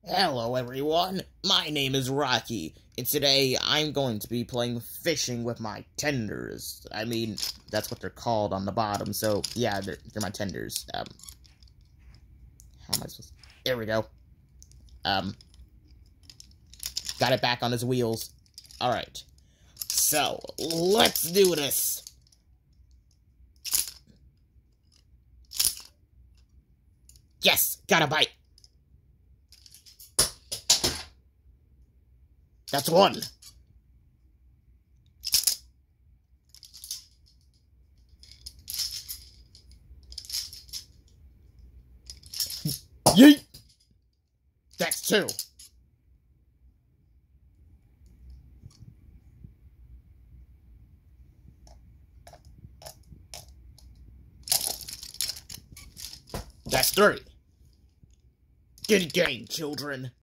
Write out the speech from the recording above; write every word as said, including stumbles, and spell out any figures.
Hello everyone, my name is Rocky, and today I'm going to be playing fishing with my tenders. I mean, that's what they're called on the bottom, so yeah, they're, they're my tenders. Um, how am I supposed to... There we go. Um, got it back on his wheels. Alright, so, let's do this! Yes, got a bite! That's one. Yeet. That's two. That's three. Good game, children.